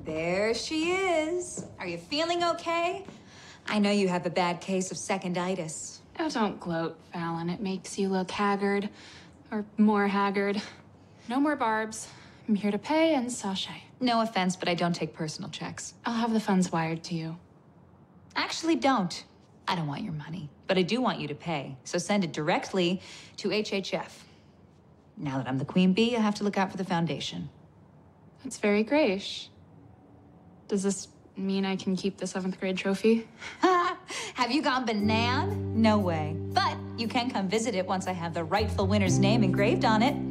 There she is. Are you feeling okay? I know you have a bad case of seconditis. Oh, don't gloat, Fallon. It makes you look haggard. Or more haggard. No more barbs. I'm here to pay and sachet. No offense, but I don't take personal checks. I'll have the funds wired to you. Actually, don't. I don't want your money, but I do want you to pay. So send it directly to HHF. Now that I'm the queen bee, I have to look out for the foundation. That's very gracious. Does this mean I can keep the 7th grade trophy? Have you gone banan? No way. But you can come visit it once I have the rightful winner's name engraved on it.